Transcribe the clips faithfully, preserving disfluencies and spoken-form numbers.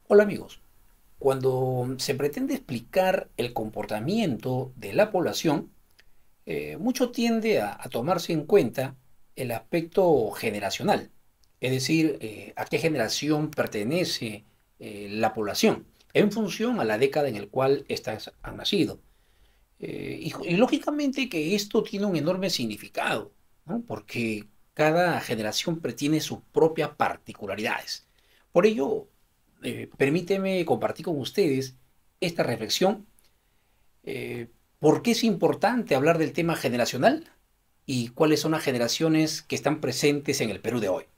Hola amigos, cuando se pretende explicar el comportamiento de la población, eh, mucho tiende a, a tomarse en cuenta el aspecto generacional, es decir, eh, a qué generación pertenece eh, la población, en función a la década en la cual éstas han nacido. Eh, y, y lógicamente que esto tiene un enorme significado, ¿no? Porque cada generación pre- tiene sus propias particularidades. Por ello, eh, permíteme compartir con ustedes esta reflexión. eh, ¿Por qué es importante hablar del tema generacional? ¿Y cuáles son las generaciones que están presentes en el Perú de hoy?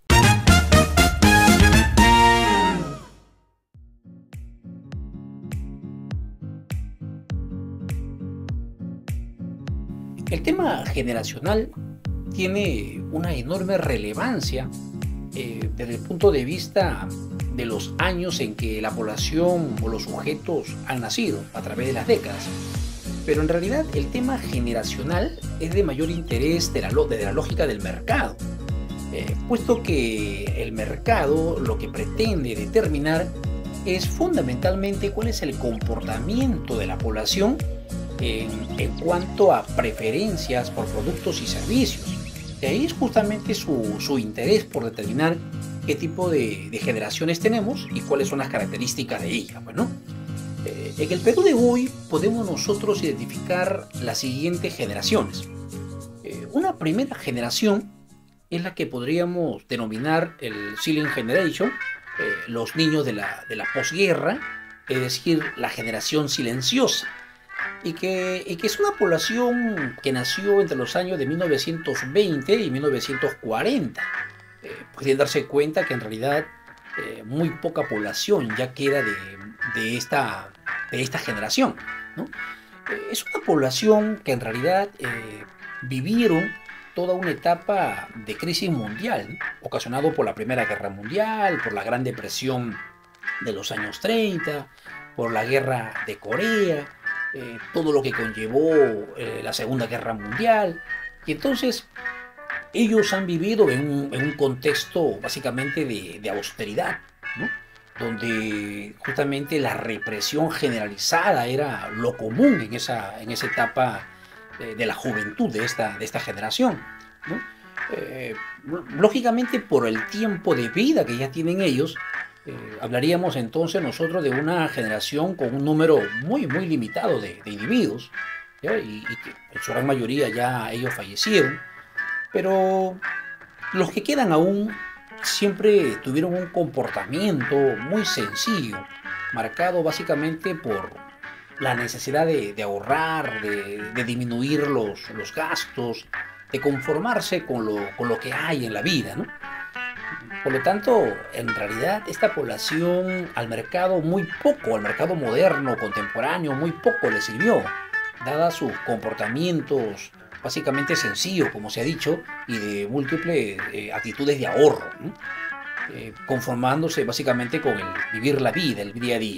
El tema generacional tiene una enorme relevancia eh, desde el punto de vista de los años en que la población o los sujetos han nacido a través de las décadas. Pero en realidad el tema generacional es de mayor interés de la, de la lógica del mercado, eh, puesto que el mercado lo que pretende determinar es fundamentalmente cuál es el comportamiento de la población en, en cuanto a preferencias por productos y servicios. De ahí es justamente su, su interés por determinar qué tipo de, de generaciones tenemos y cuáles son las características de ellas. Bueno, eh, en el Perú de hoy podemos nosotros identificar las siguientes generaciones. Eh, una primera generación es la que podríamos denominar el Silent Generation, eh, los niños de la, de la posguerra, es decir, la generación silenciosa, y que, y que es una población que nació entre los años de mil novecientos veinte y mil novecientos cuarenta. Eh, pueden darse cuenta que en realidad eh, muy poca población ya queda de, de, esta, de esta generación, ¿no? Eh, es una población que en realidad eh, vivieron toda una etapa de crisis mundial, ¿no? Ocasionado por la Primera Guerra Mundial, por la Gran Depresión de los años treinta, por la Guerra de Corea, eh, todo lo que conllevó eh, la Segunda Guerra Mundial. Y entonces ellos han vivido en un, en un contexto básicamente de, de austeridad, ¿no? Donde justamente la represión generalizada era lo común en esa, en esa etapa eh, de la juventud de esta, de esta generación, ¿no? Eh, lógicamente por el tiempo de vida que ya tienen ellos, eh, hablaríamos entonces nosotros de una generación con un número muy, muy limitado de, de individuos, ¿ya? Y, y que en su gran mayoría ya ellos fallecieron, pero los que quedan aún siempre tuvieron un comportamiento muy sencillo, marcado básicamente por la necesidad de, de ahorrar, de, de disminuir los, los gastos, de conformarse con lo, con lo que hay en la vida, ¿no? Por lo tanto, en realidad esta población al mercado muy poco, al mercado moderno, contemporáneo, muy poco le sirvió, dada sus comportamientos básicamente sencillos, como se ha dicho, y de múltiples eh, actitudes de ahorro, ¿no? Eh, conformándose básicamente con el vivir la vida, el día a día.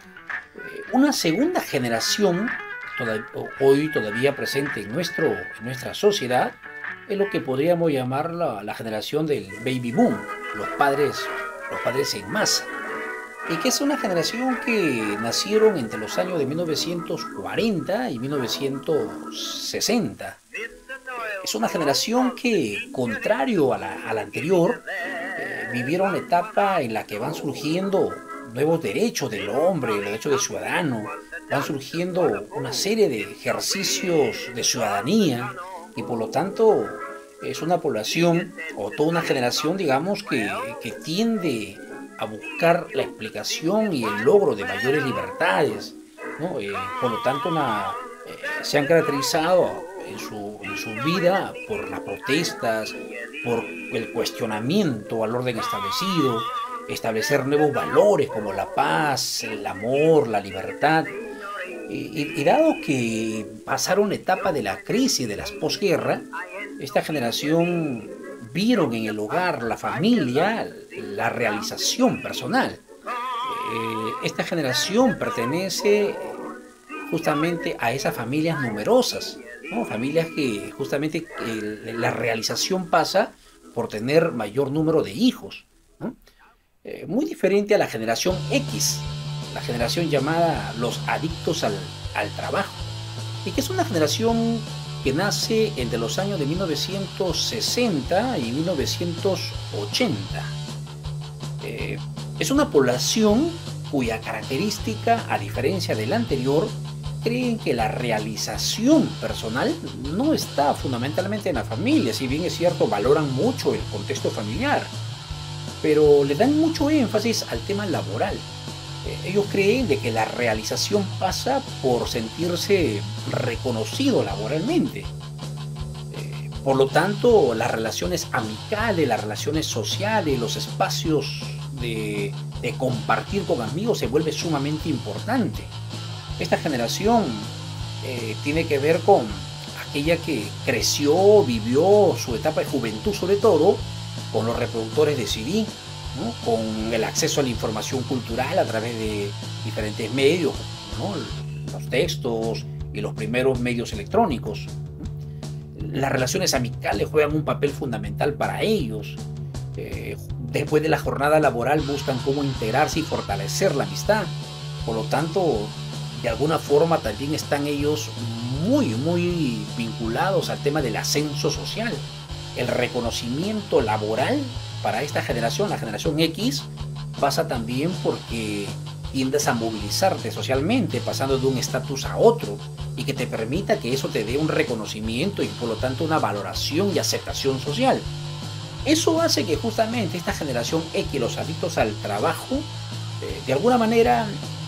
Eh, una segunda generación, toda, hoy todavía presente en, nuestro, en nuestra sociedad, es lo que podríamos llamar la, la generación del baby boom, los padres, los padres en masa, y que es una generación que nacieron entre los años de mil novecientos cuarenta y mil novecientos sesenta. Es una generación que, contrario a la, a la anterior, eh, vivieron una etapa en la que van surgiendo nuevos derechos del hombre, los derechos del ciudadano, van surgiendo una serie de ejercicios de ciudadanía y por lo tanto es una población o toda una generación, digamos, que, que tiende a buscar la explicación y el logro de mayores libertades, ¿no? Eh, por lo tanto, una, eh, se han caracterizado en su, en su vida por las protestas, por el cuestionamiento al orden establecido, establecer nuevos valores como la paz, el amor, la libertad. Y, y, y dado que pasaron la etapa de la crisis de las posguerra, esta generación vieron en el hogar, la familia, la realización personal. Eh, esta generación pertenece justamente a esas familias numerosas, ¿no? Familias que justamente eh, la realización pasa por tener mayor número de hijos, ¿no? eh, muy diferente a la generación X, la generación llamada los adictos al, al trabajo, y que es una generación que nace entre los años de mil novecientos sesenta y mil novecientos ochenta. Eh, es una población cuya característica, a diferencia de la anterior, creen que la realización personal no está fundamentalmente en la familia. Si bien es cierto, valoran mucho el contexto familiar, pero le dan mucho énfasis al tema laboral. Eh, ellos creen de que la realización pasa por sentirse reconocido laboralmente. Eh, por lo tanto, las relaciones amicales, las relaciones sociales, los espacios de, de compartir con amigos se vuelve sumamente importante. Esta generación eh, tiene que ver con aquella que creció, vivió su etapa de juventud, sobre todo con los reproductores de C D, ¿no? Con el acceso a la información cultural a través de diferentes medios, ¿no? Los textos y los primeros medios electrónicos. Las relaciones amicales juegan un papel fundamental para ellos. Eh, después de la jornada laboral buscan cómo integrarse y fortalecer la amistad. Por lo tanto, de alguna forma también están ellos muy, muy vinculados al tema del ascenso social. El reconocimiento laboral para esta generación, la generación X, pasa también porque tiendes a movilizarte socialmente, pasando de un estatus a otro, y que te permita que eso te dé un reconocimiento y por lo tanto una valoración y aceptación social. Eso hace que justamente esta generación X, los adictos al trabajo, eh, de alguna manera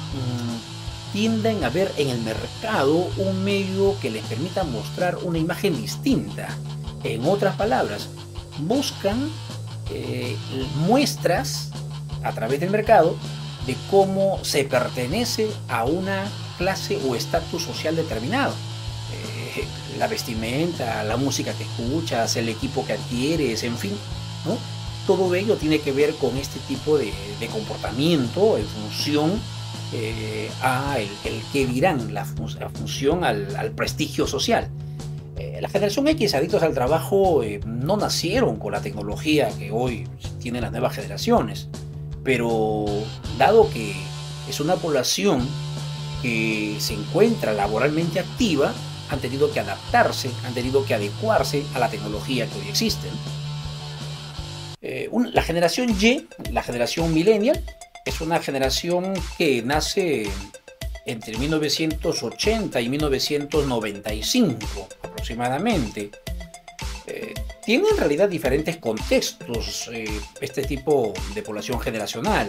mmm, tienden a ver en el mercado un medio que les permita mostrar una imagen distinta. En otras palabras, buscan eh, muestras a través del mercado de cómo se pertenece a una clase o estatus social determinado. Eh, la vestimenta, la música que escuchas, el equipo que adquieres, en fin, ¿no? Todo ello tiene que ver con este tipo de, de comportamiento en función eh, a el, el que dirán, la, fun la función al, al prestigio social. Eh, la generación X, adictos al trabajo, eh, no nacieron con la tecnología que hoy tienen las nuevas generaciones, pero dado que es una población que se encuentra laboralmente activa, han tenido que adaptarse, han tenido que adecuarse a la tecnología que hoy existe. Eh, un, la generación Y, la generación millennial, es una generación que nace entre mil novecientos ochenta y mil novecientos noventa y cinco aproximadamente. Eh, tiene en realidad diferentes contextos eh, este tipo de población generacional.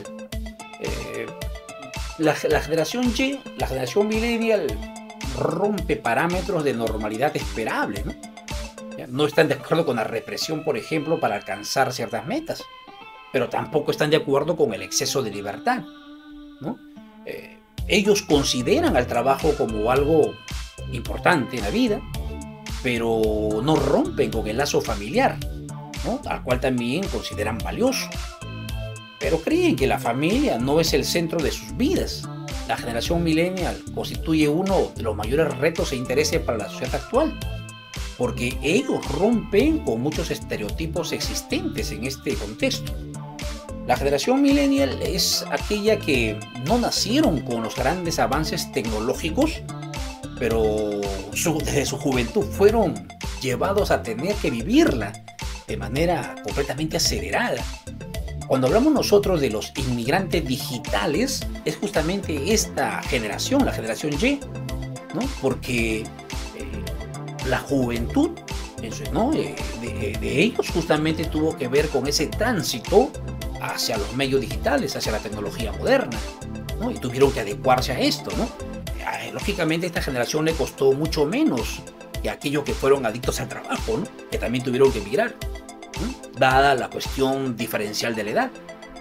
Eh, la, la generación Y, la generación millennial, rompe parámetros de normalidad esperable, ¿no? No están de acuerdo con la represión, por ejemplo, para alcanzar ciertas metas, pero tampoco están de acuerdo con el exceso de libertad, ¿no? Eh, ellos consideran al trabajo como algo importante en la vida, pero no rompen con el lazo familiar, ¿no? Al cual también consideran valioso. Pero creen que la familia no es el centro de sus vidas. La generación millennial constituye uno de los mayores retos e intereses para la sociedad actual, porque ellos rompen con muchos estereotipos existentes en este contexto. La generación millennial es aquella que no nacieron con los grandes avances tecnológicos, pero su, desde su juventud fueron llevados a tener que vivirla de manera completamente acelerada. Cuando hablamos nosotros de los inmigrantes digitales, es justamente esta generación, la generación Y, ¿no? Porque eh, la juventud, ¿no? de, de, de ellos justamente tuvo que ver con ese tránsito hacia los medios digitales, hacia la tecnología moderna, ¿no? Y tuvieron que adecuarse a esto, ¿no? Lógicamente a esta generación le costó mucho menos que aquellos que fueron adictos al trabajo, ¿no? Que también tuvieron que emigrar, ¿no? Dada la cuestión diferencial de la edad.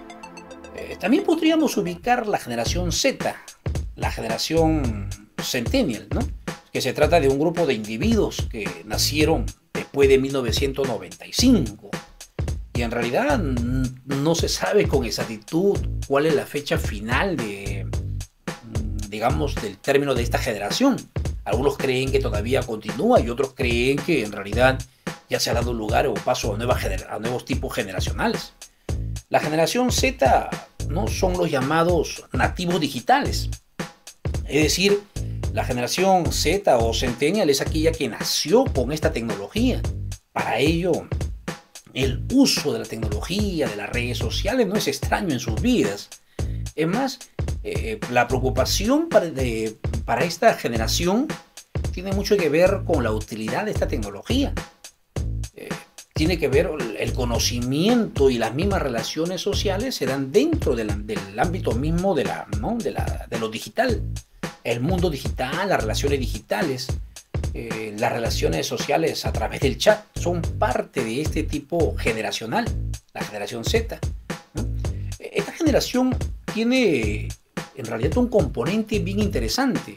Eh, también podríamos ubicar la generación Z, la generación Centennial, ¿no? Que se trata de un grupo de individuos que nacieron después de mil novecientos noventa y cinco. Y en realidad no se sabe con exactitud cuál es la fecha final de, digamos, del término de esta generación. Algunos creen que todavía continúa y otros creen que en realidad ya se ha dado lugar o paso a, nuevas a nuevos tipos generacionales. La generación Z, ¿no?, son los llamados nativos digitales. Es decir, la generación Z o Centennial es aquella que nació con esta tecnología. Para ello, el uso de la tecnología, de las redes sociales, no es extraño en sus vidas. Es más, eh, la preocupación para, de, para esta generación tiene mucho que ver con la utilidad de esta tecnología. Eh, tiene que ver el conocimiento y las mismas relaciones sociales se dan dentro de la, del ámbito mismo de, la, ¿no?, de, la, de lo digital. El mundo digital, las relaciones digitales, eh, las relaciones sociales a través del chat son parte de este tipo generacional, la generación Z, ¿no? Esta generación tiene en realidad un componente bien interesante,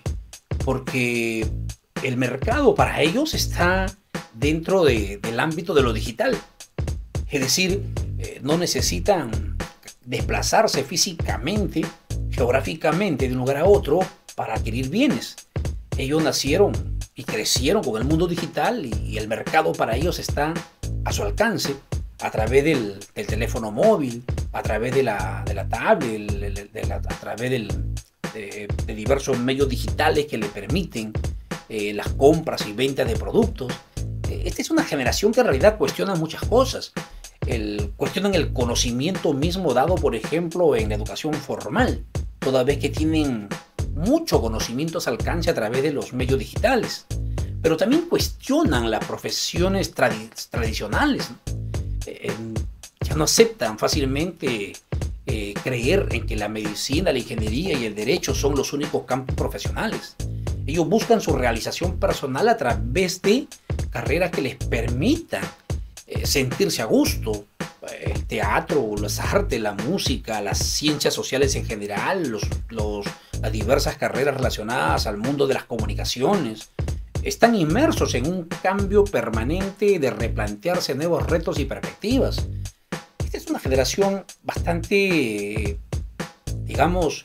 porque el mercado para ellos está dentro de, del ámbito de lo digital. Es decir, eh, no necesitan desplazarse físicamente, geográficamente de un lugar a otro para adquirir bienes. Ellos nacieron y crecieron con el mundo digital y, y el mercado para ellos está a su alcance a través del, del teléfono móvil, a través de la, de la tablet, de, de, de la, a través del, de, de diversos medios digitales que le permiten eh, las compras y ventas de productos. Esta es una generación que en realidad cuestiona muchas cosas. El, cuestionan el conocimiento mismo dado, por ejemplo, en la educación formal, toda vez que tienen mucho conocimiento al alcance a través de los medios digitales. Pero también cuestionan las profesiones tradi tradicionales, ¿no? Eh, ya no aceptan fácilmente eh, creer en que la medicina, la ingeniería y el derecho son los únicos campos profesionales. Ellos buscan su realización personal a través de carreras que les permitan eh, sentirse a gusto. El teatro, las artes, la música, las ciencias sociales en general, los, los, las diversas carreras relacionadas al mundo de las comunicaciones, están inmersos en un cambio permanente de replantearse nuevos retos y perspectivas. Esta es una generación bastante, digamos,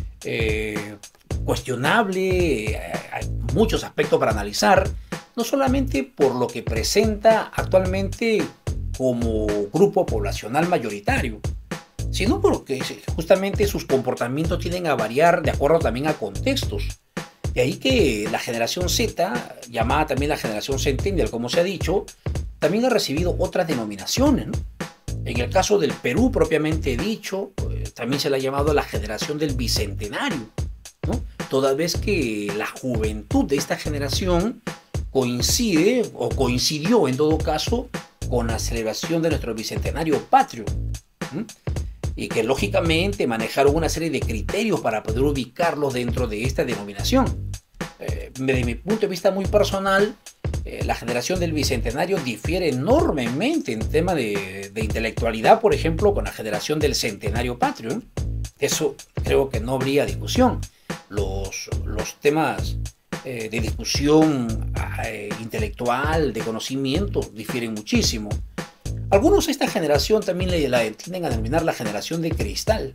eh, cuestionable, hay muchos aspectos para analizar, no solamente por lo que presenta actualmente como grupo poblacional mayoritario, sino porque justamente sus comportamientos tienden a variar de acuerdo también a contextos. De ahí que la generación Z, llamada también la generación Centennial, como se ha dicho, también ha recibido otras denominaciones, ¿no? En el caso del Perú propiamente dicho, pues, también se le ha llamado la generación del Bicentenario, ¿no? Toda vez que la juventud de esta generación coincide o coincidió en todo caso con la celebración de nuestro Bicentenario patrio, ¿sí? Y que lógicamente manejaron una serie de criterios para poder ubicarlos dentro de esta denominación. Eh, desde mi punto de vista muy personal, eh, la generación del Bicentenario difiere enormemente en tema de, de intelectualidad, por ejemplo, con la generación del Centenario patrio. Eso creo que no habría discusión. Los, los temas eh, de discusión eh, intelectual, de conocimiento, difieren muchísimo. Algunos de esta generación también le, la tienden a denominar la generación de cristal.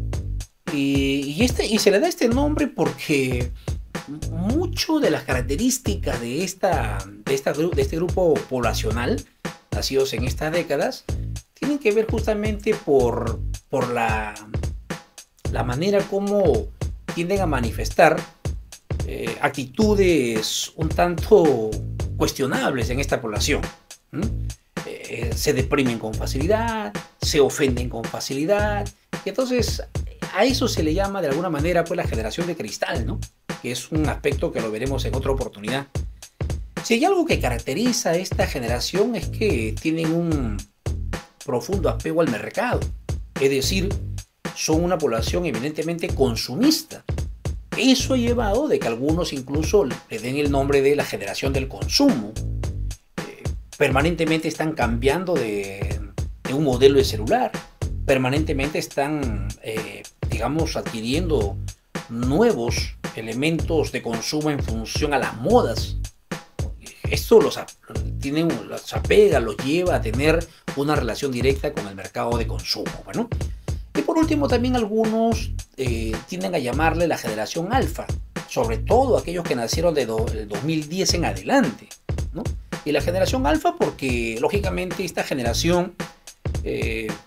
Y, y, este, y se le da este nombre porque mucho de las características de, esta, de, esta, de este grupo poblacional, nacidos en estas décadas, tienen que ver justamente por, por la, la manera como tienden a manifestar eh, actitudes un tanto cuestionables en esta población. ¿Mm? Eh, se deprimen con facilidad, se ofenden con facilidad, y entonces a eso se le llama de alguna manera pues la generación de cristal, ¿no? Que es un aspecto que lo veremos en otra oportunidad. Si hay algo que caracteriza a esta generación es que tienen un profundo apego al mercado, es decir, son una población evidentemente consumista. Eso ha llevado de que algunos incluso le den el nombre de la generación del consumo. Permanentemente están cambiando de, de un modelo de celular, permanentemente están, eh, digamos, adquiriendo nuevos elementos de consumo en función a las modas. Esto los, tiene, los apega, los lleva a tener una relación directa con el mercado de consumo. Bueno, y por último también algunos eh, tienden a llamarle la generación alfa, sobre todo aquellos que nacieron de do, del dos mil diez en adelante, ¿no? Y la generación alfa porque lógicamente esta generación eh,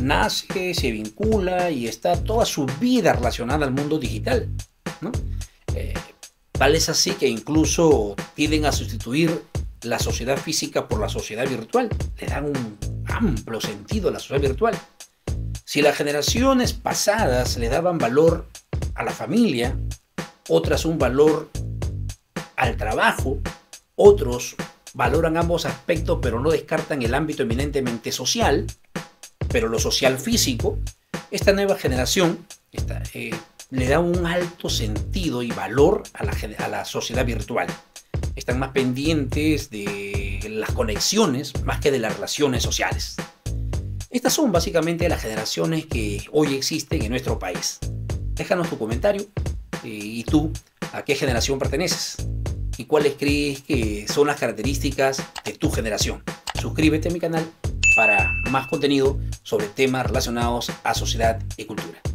nace, se vincula y está toda su vida relacionada al mundo digital, ¿no? Eh, tal es así que incluso tienden a sustituir la sociedad física por la sociedad virtual. Le dan un amplio sentido a la sociedad virtual. Si las generaciones pasadas le daban valor a la familia, otras un valor al trabajo, otros valoran ambos aspectos pero no descartan el ámbito eminentemente social, pero lo social físico, esta nueva generación esta, eh, le da un alto sentido y valor a la, a la sociedad virtual. Están más pendientes de las conexiones más que de las relaciones sociales. Estas son básicamente las generaciones que hoy existen en nuestro país. Déjanos tu comentario eh, y tú, ¿a qué generación perteneces? ¿Y cuáles crees que son las características de tu generación? Suscríbete a mi canal para más contenido sobre temas relacionados a sociedad y cultura.